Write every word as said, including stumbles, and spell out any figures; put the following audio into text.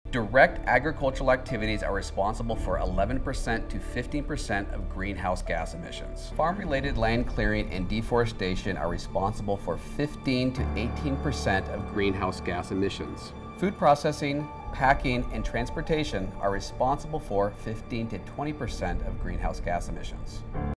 Direct agricultural activities are responsible for eleven percent to fifteen percent of greenhouse gas emissions. Farm-related land clearing and deforestation are responsible for fifteen to eighteen percent of greenhouse gas emissions. Food processing, packing, and transportation are responsible for fifteen to twenty percent of greenhouse gas emissions.